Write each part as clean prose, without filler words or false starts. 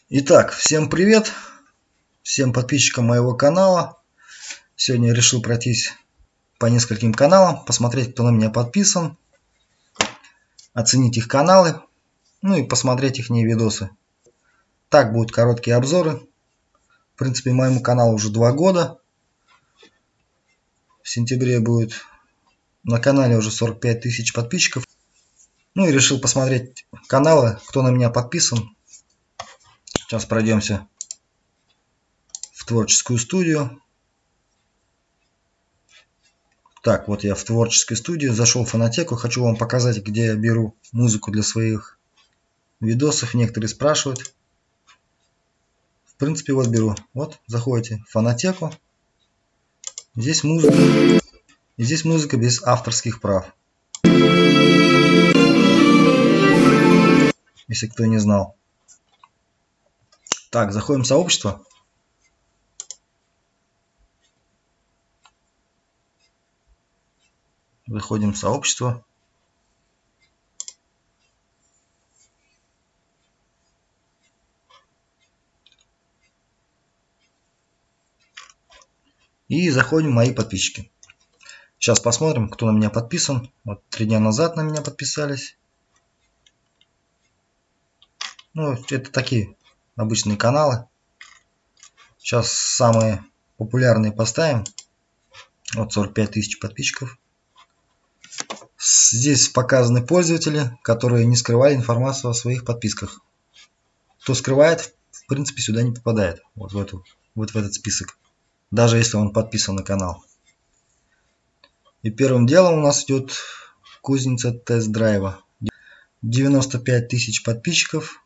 Итак, всем привет, всем подписчикам моего канала. Сегодня я решил пройтись по нескольким каналам, посмотреть, кто на меня подписан, оценить их каналы, ну и посмотреть их видосы. Так будут короткие обзоры. В принципе, моему каналу уже 2 года. В сентябре будет на канале уже 45 тысяч подписчиков. Ну и решил посмотреть каналы, кто на меня подписан. Сейчас пройдемся в творческую студию. Так, вот я в творческой студии, зашел в фонотеку, хочу вам показать, где я беру музыку для своих видосов. Некоторые спрашивают. В принципе, вот беру. Вот, заходите в фонотеку. Здесь музыка. И здесь музыка без авторских прав. Если кто не знал. Так, заходим в сообщество. Заходим в сообщество. И заходим в мои подписчики. Сейчас посмотрим, кто на меня подписан. Вот 3 дня назад на меня подписались. Ну, это такие обычные каналы. Сейчас самые популярные поставим. Вот 45 тысяч подписчиков. Здесь показаны пользователи, которые не скрывали информацию о своих подписках. Кто скрывает, в принципе, сюда не попадает. Вот в этот список. Даже если он подписан на канал. И первым делом у нас идет кузница тест-драйва. 95 тысяч подписчиков.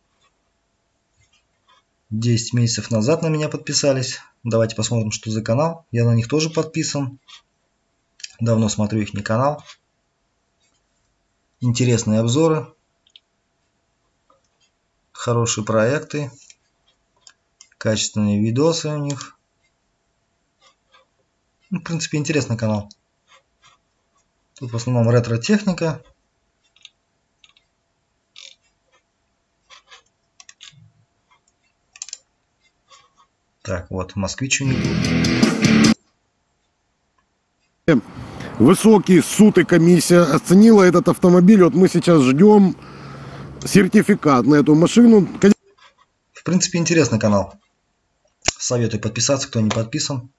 10 месяцев назад на меня подписались. Давайте посмотрим, что за канал. Я на них тоже подписан. Давно смотрю их канал. Интересные обзоры. Хорошие проекты. Качественные видосы у них. Ну, в принципе, интересный канал. Тут в основном ретро-техника. Так, вот, москвич у них. Высокий суд и комиссия оценила этот автомобиль. Вот мы сейчас ждем сертификат на эту машину. В принципе, интересный канал. Советую подписаться, кто не подписан.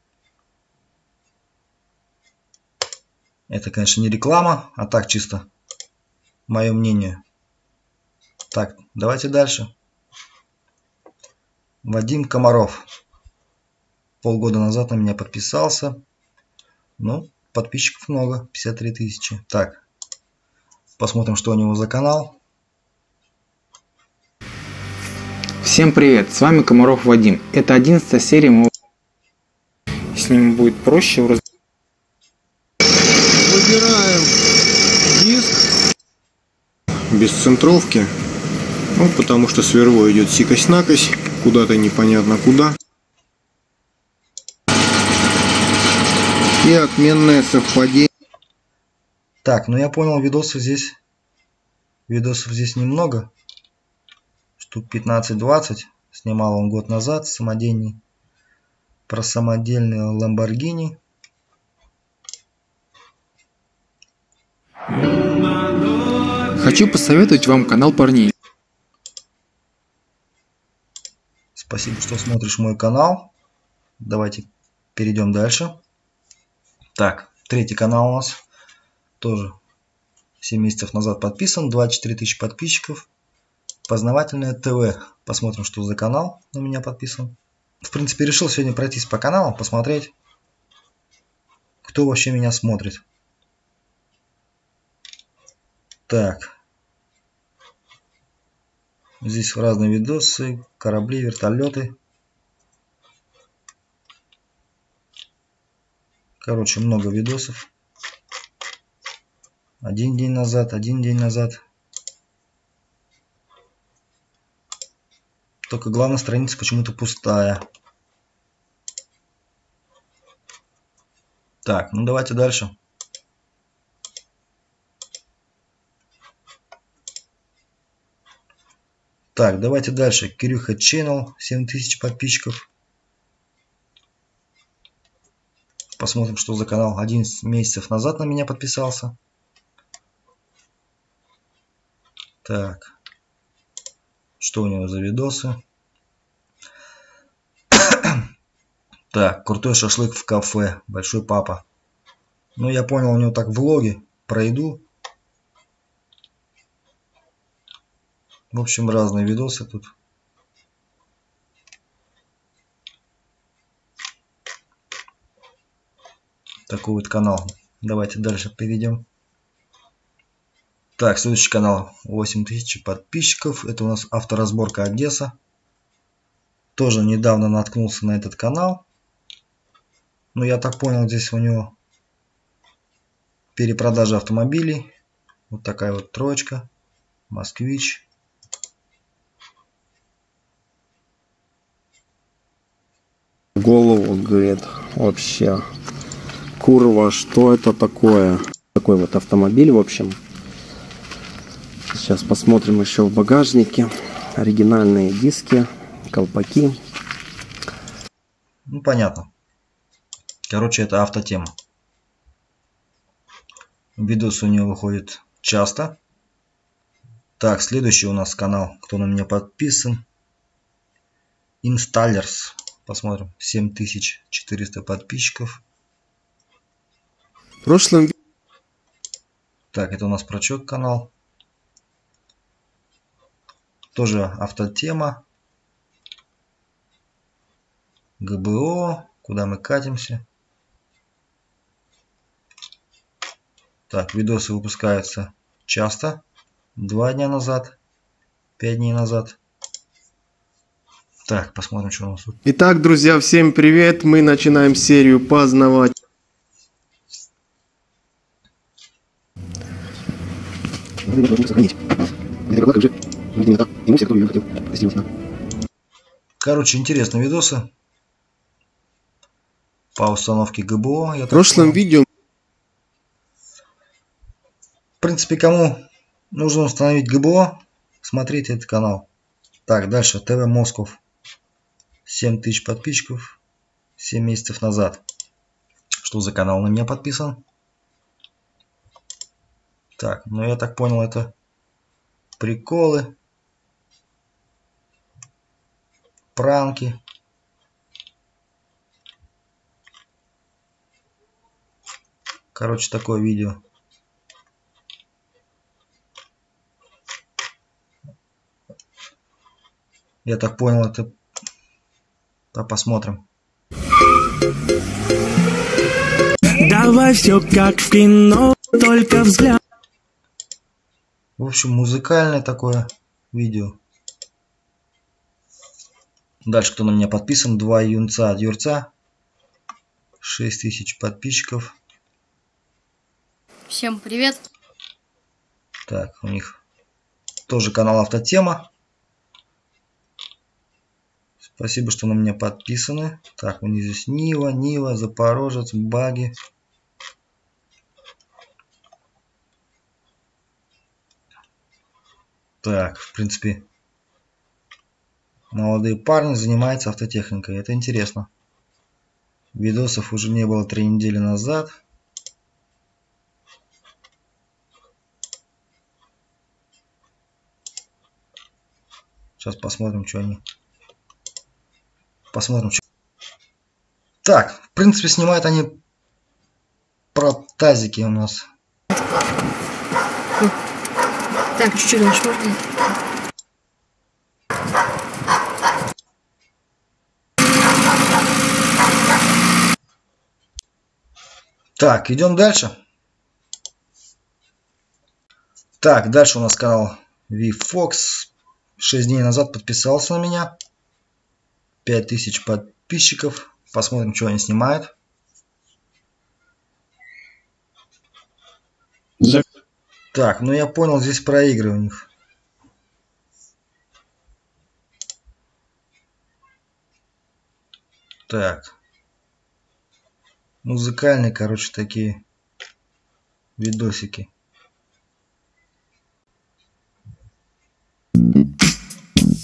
Это, конечно, не реклама, а так чисто мое мнение. Так, давайте дальше. Вадим Комаров. Полгода назад на меня подписался. Ну, подписчиков много, 53 тысячи. Так, посмотрим, что у него за канал. Всем привет, с вами Комаров Вадим. Это 11 серия моего... Если ему будет проще... Выбираем диск без центровки. Ну, потому что сверху идет сикость-накость. Куда-то непонятно куда. И отменное совпадение. Так, ну я понял, видосов здесь немного. Штук 15-20. Снимал он год назад самодельный. Про самодельный Lamborghini. Хочу посоветовать вам канал парней. Спасибо, что смотришь мой канал. Давайте перейдем дальше. Так, третий канал у нас. Тоже 7 месяцев назад подписан. 24 тысячи подписчиков. Познавательное ТВ. Посмотрим, что за канал на меня подписан. В принципе, решил сегодня пройтись по каналам, посмотреть, кто вообще меня смотрит. Так. Здесь разные видосы, корабли, вертолеты. Короче, много видосов. Один день назад. Только главная страница почему-то пустая. Так, ну давайте дальше. Так, давайте дальше. Кирюха Channel, 7000 подписчиков. Посмотрим, что за канал. 11 месяцев назад на меня подписался. Так. Что у него за видосы? Так, крутой шашлык в кафе. Большой папа. Ну, я понял, у него так влоги про еду. В общем, разные видосы тут. Такой вот канал. Давайте дальше перейдем. Так, следующий канал. 8000 подписчиков. Это у нас авторазборка Одесса. Тоже недавно наткнулся на этот канал. Ну, я так понял, здесь у него перепродажа автомобилей. Вот такая вот троечка. Москвич. Голову, говорит, вообще. Курва, что это такое? Такой вот автомобиль, в общем. Сейчас посмотрим еще в багажнике. Оригинальные диски, колпаки. Ну, понятно. Короче, это автотема. Видосы у него выходят часто. Так, следующий у нас канал, кто на меня подписан. Installers. Посмотрим. 7400 подписчиков. В прошлом... Так, это у нас прочек канал. Тоже автотема. ГБО. Куда мы катимся? Так, видосы выпускаются часто. 2 дня назад. 5 дней назад. Так, посмотрим, что у нас тут. Итак, друзья, всем привет! Мы начинаем серию познавать. Короче, интересные видосы. По установке ГБО. В прошлом видео... В принципе, кому нужно установить ГБО, смотрите этот канал. Так, дальше. ТВ Москов. 7000 подписчиков. 7 месяцев назад. Что за канал на меня подписан? Так, ну я так понял, это приколы. Пранки. Короче, такое видео. Я так понял, это... Да, посмотрим. Давай все как в кино, только взгляд. В общем, музыкальное такое видео. Дальше, кто на меня подписан? 2 юнца от Юрца. 6000 подписчиков. Всем привет. Так, у них тоже канал Автотема. Спасибо, что на меня подписаны. Так, у них здесь Нива, Запорожец, баги. Так, в принципе, молодые парни занимаются автотехникой. Это интересно. Видосов уже не было 3 недели назад. Сейчас посмотрим, что они... Посмотрим, что... Так, в принципе, снимают они про тазики у нас. Так, чуть-чуть дальше можно? Так, идем дальше. Так, дальше у нас канал VFox. 6 дней назад подписался на меня. 5000 подписчиков. Посмотрим, что они снимают. Так, ну я понял, здесь про игры у них. Так. Музыкальные, короче, такие видосики.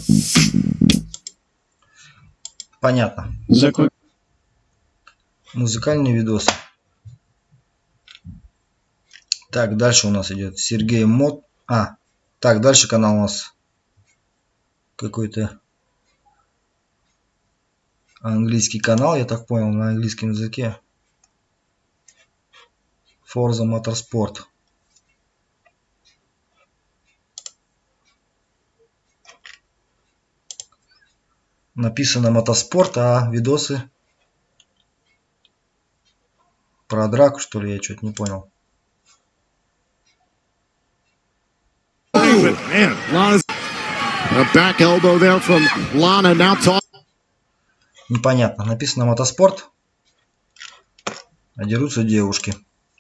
Понятно. Музыкальные видосы. Так, дальше у нас идет Сергей Мод. Так, дальше канал у нас какой-то английский канал, я так понял, на английском языке. Forza Motorsport. Написано мотоспорт, а видосы про драку, что ли, я что-то не понял. Непонятно. Написано мотоспорт, а дерутся девушки.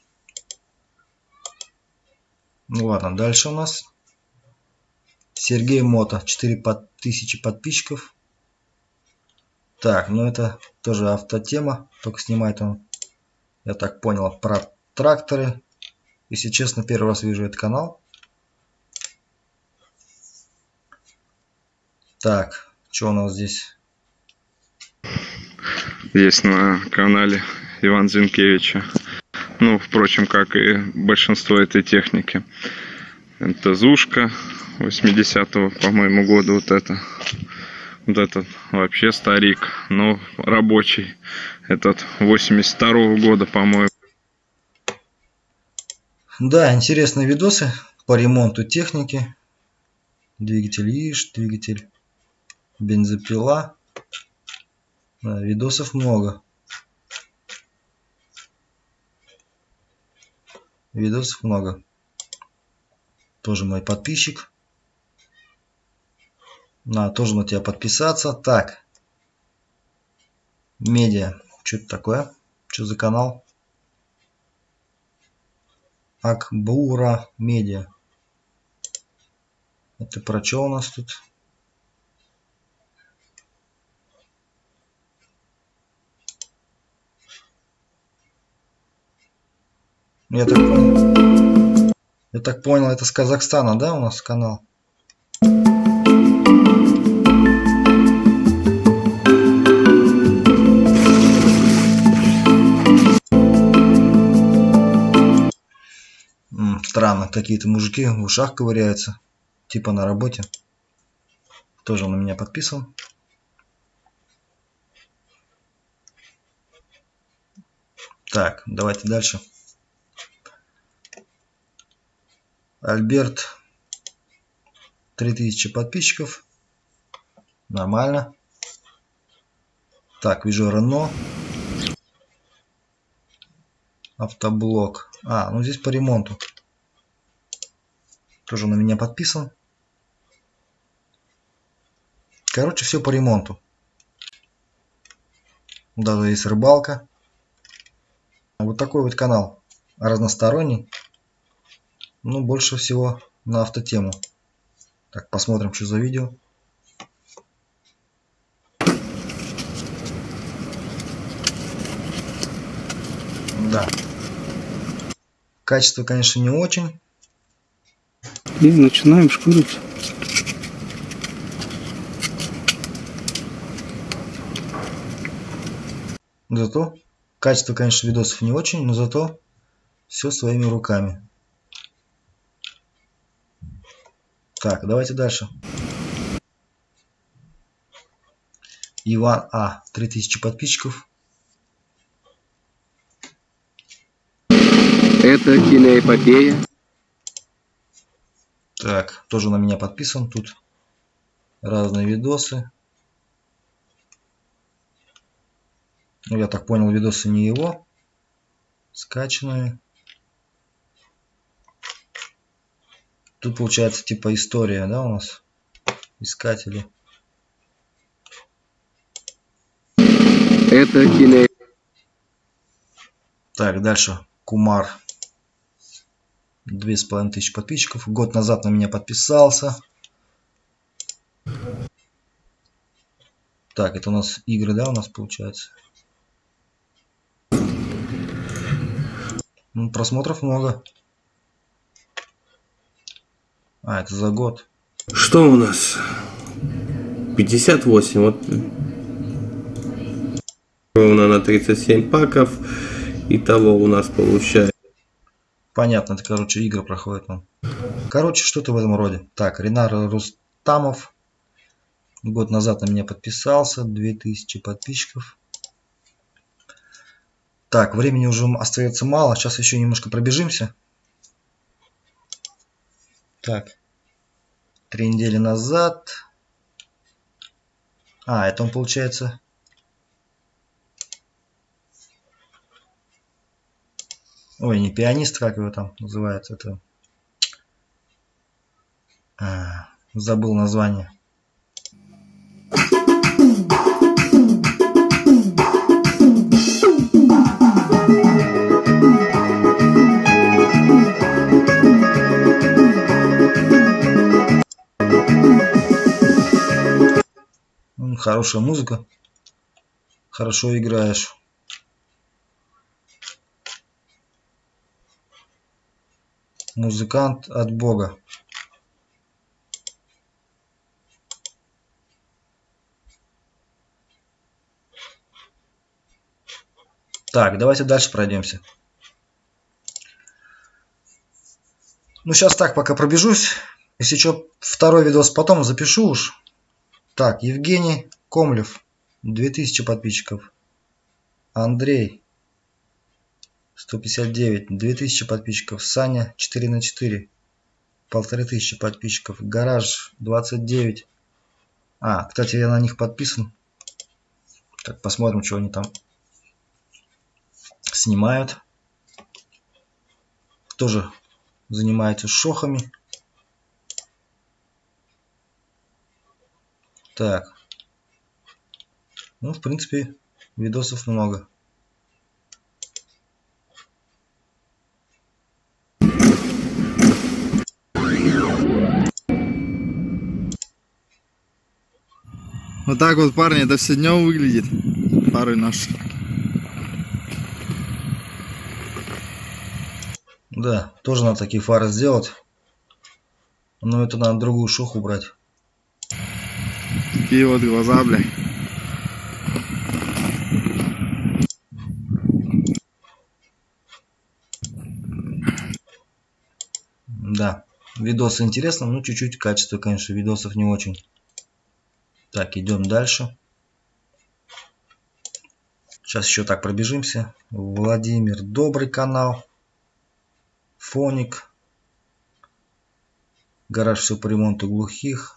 Ну ладно, дальше у нас Сергей Мото, 4000 подписчиков. Так, ну это тоже автотема, только снимает он, я так понял, про тракторы. Если честно, первый раз вижу этот канал. Так, что у нас здесь? Есть на канале Ивана Зинкевича. Ну, впрочем, как и большинство этой техники. Это Зушка 80-го, по-моему, года вот это. Вот этот вообще старик, но рабочий. Этот 82-го года, по-моему. Да, интересные видосы по ремонту техники. Двигатель ИЖ, двигатель бензопила. Да, видосов много. Видосов много. Тоже мой подписчик. Надо тоже на тебя подписаться. Так. Медиа. Что это такое? Что за канал? Акбура Медиа. Это про что у нас тут? Я так понял, это с Казахстана, да, у нас канал? Странно, какие-то мужики в ушах ковыряются, типа на работе. Тоже он на меня подписан. Так, давайте дальше. Альберт, 3000 подписчиков. Нормально. Так, вижу Рено. Автоблок. Ну здесь по ремонту. Тоже на меня подписан. Короче, все по ремонту. Даже есть рыбалка. Вот такой вот канал. Разносторонний. Ну, больше всего на автотему. Так, посмотрим, что за видео. Да. Качество, конечно, не очень. И начинаем шкурить. Зато качество, конечно, видосов не очень, но зато все своими руками. Так, давайте дальше. Иван 3000 подписчиков. Это киноэпопея. Так, тоже на меня подписан. Тут разные видосы. Ну, я так понял, видосы не его. Скачанные. Тут получается типа история, да, у нас? Искатели. Это кино. Так, дальше. Кумар. 2500 подписчиков. Год назад на меня подписался. Так, это у нас игры, да, у нас получается? Ну, просмотров много. Это за год. Что у нас? 58. Вот ровно на 37 паков. Итого у нас получается. Понятно, это, короче, игры проходят нам. Короче, что-то в этом роде. Так, Ренар Рустамов. Год назад на меня подписался. 2000 подписчиков. Так, времени уже остается мало. Сейчас еще немножко пробежимся. Так. 3 недели назад. Это он получается... Ой, не пианист, как его там называют. Это... забыл название. Хорошая музыка. Хорошо играешь. Музыкант от Бога. Так, давайте дальше пройдемся. Ну, сейчас так, пока пробежусь. Если что, второй видос потом запишу уж. Так, Евгений Комлев, 2000 подписчиков. Андрей, 159, 2000 подписчиков. Саня, 4×4, 1500 подписчиков. Гараж, 29. Кстати, я на них подписан. Так, посмотрим, что они там снимают. Тоже занимаются шохами. Так. Ну, в принципе, видосов много. Вот так вот, парни, это все днем выглядит. Фары наши. Да, тоже надо такие фары сделать. Но это надо другую шоху брать. Такие вот глаза, бля. Да, видосы интересно, но чуть-чуть качество, конечно, видосов не очень. Так, идем дальше. Сейчас еще так пробежимся. Владимир, добрый канал. Фоник. Гараж, все по ремонту глухих.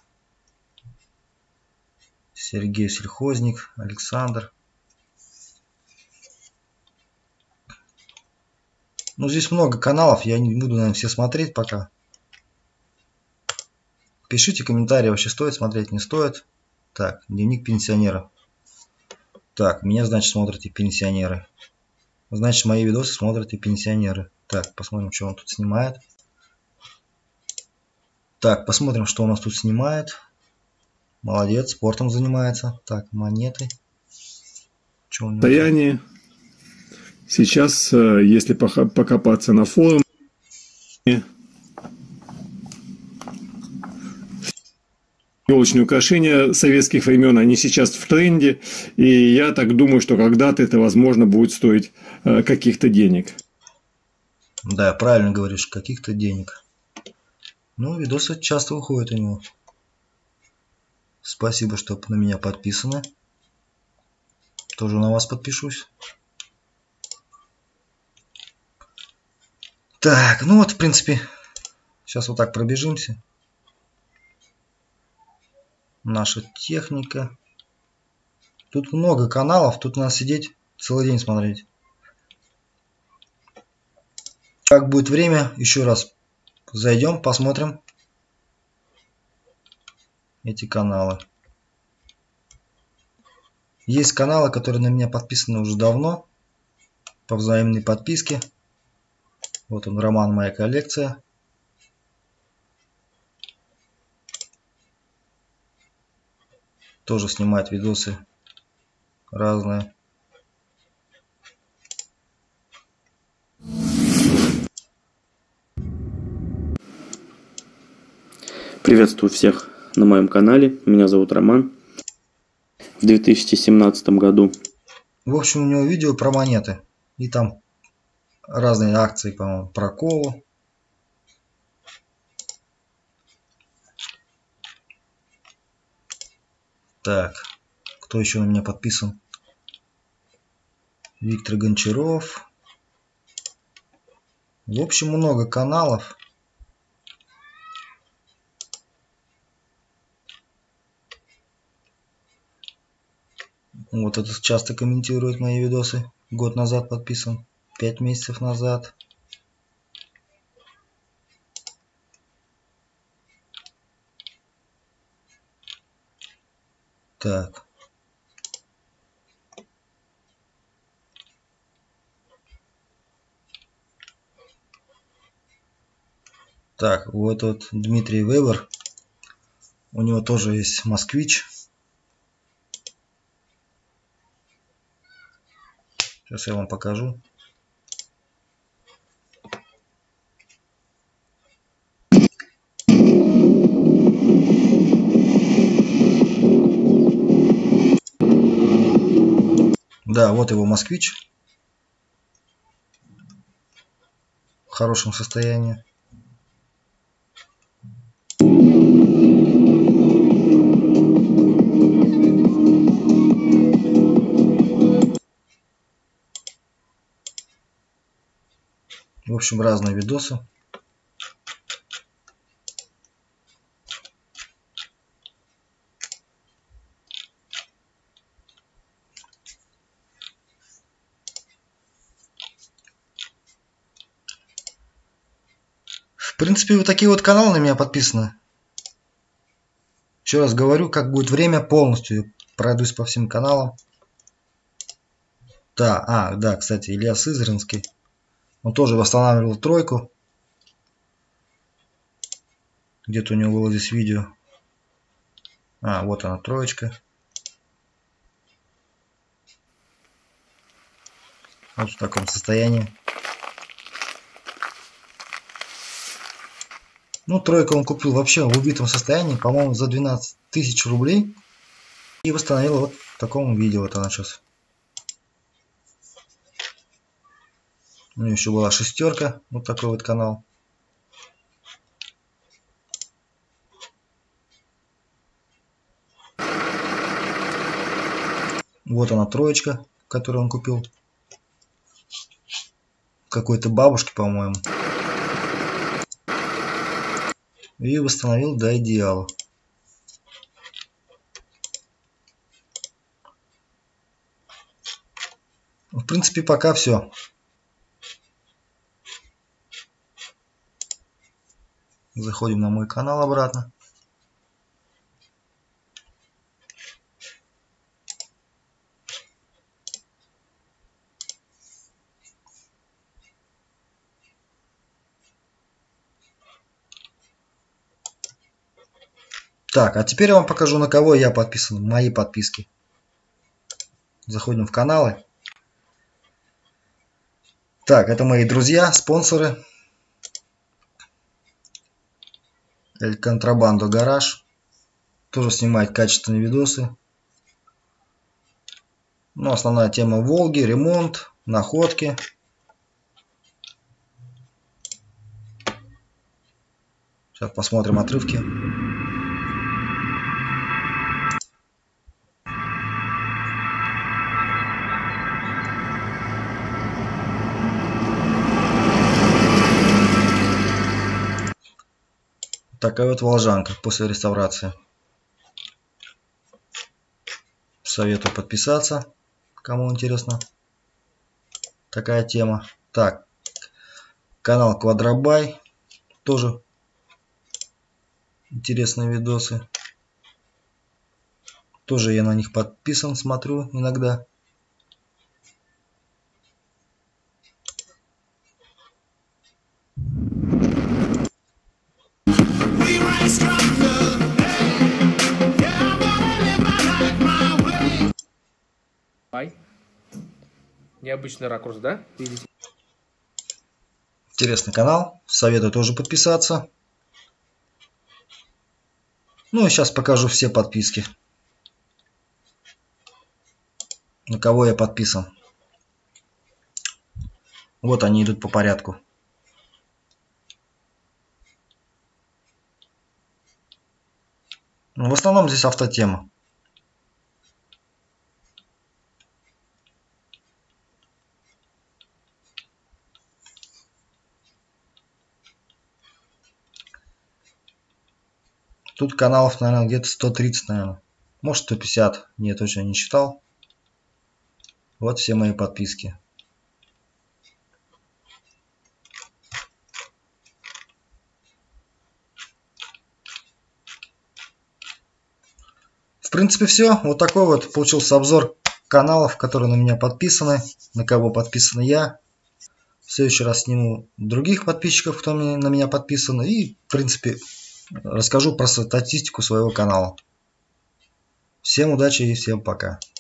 Сергей Сельхозник, Александр. Ну, здесь много каналов, я не буду, наверное, все смотреть пока. Пишите комментарии, вообще стоит смотреть, не стоит. Так, дневник пенсионера. Так, меня, значит, смотрят и пенсионеры. Значит, мои видосы смотрят и пенсионеры. Так, посмотрим, что он тут снимает. Так, посмотрим, что у нас тут снимает. Молодец, спортом занимается. Так, монеты. Состояние. Сейчас, если покопаться на форуме, елочные украшения советских времен, они сейчас в тренде. И я так думаю, что когда-то это, возможно, будет стоить каких-то денег. Да, правильно говоришь, каких-то денег. Ну, видосы часто выходят у него. Спасибо, что на меня подписаны. Тоже на вас подпишусь. Так, ну вот, в принципе, сейчас вот так пробежимся. Наша техника. Тут много каналов, тут надо сидеть целый день смотреть. Как будет время, еще раз зайдем, посмотрим эти каналы. Есть каналы, которые на меня подписаны уже давно, по взаимной подписке. Вот он, Роман, моя коллекция. Тоже снимает видосы разные. Приветствую всех на моем канале. Меня зовут Роман. в 2017 году. В общем, у него видео про монеты. И там разные акции, по-моему, про колу. Так, кто еще на меня подписан? Виктор Гончаров. В общем, много каналов. Вот этот часто комментирует мои видосы. Год назад подписан. 5 месяцев назад. Так. Так, вот Дмитрий Вебер. У него тоже есть москвич. Сейчас я вам покажу. Да, вот его москвич. В хорошем состоянии. В общем, разные видосы. В принципе, вот такие вот каналы на меня подписаны. Еще раз говорю, как будет время, полностью пройдусь по всем каналам. Да, да, кстати, Илья Сызринский. Он тоже восстанавливал тройку. Где-то у него было здесь видео. Вот она, троечка. Вот в таком состоянии. Ну, тройку он купил вообще в убитом состоянии, по-моему, за 12 тысяч рублей. И восстановил вот в таком виде. Вот она сейчас. У нее еще была шестерка. Вот такой вот канал. Вот она, троечка, которую он купил. Какой-то бабушке, по-моему. И восстановил до идеала. В принципе, пока все. Заходим на мой канал обратно. Так, а теперь я вам покажу, на кого я подписан, мои подписки. Заходим в каналы. Так, это мои друзья, спонсоры. Эль Контрабандо Гараж. Тоже снимает качественные видосы. Ну, основная тема Волги, ремонт, находки. Сейчас посмотрим отрывки. Такая вот волжанка после реставрации. Советую подписаться, кому интересно такая тема. Так, канал Квадробай. Тоже интересные видосы. Тоже я на них подписан, смотрю иногда. Необычный ракурс, да? Видите? Интересный канал. Советую тоже подписаться. Ну и сейчас покажу все подписки. на кого я подписан. Вот они идут по порядку. В основном здесь автотема. Тут каналов, наверное, где-то 130, наверное. Может 150. Нет, точно не считал. Вот все мои подписки. В принципе, все. Вот такой вот получился обзор каналов, которые на меня подписаны, на кого подписан я. В следующий раз сниму других подписчиков, кто на меня подписан. И, в принципе, расскажу про статистику своего канала. Всем удачи и всем пока.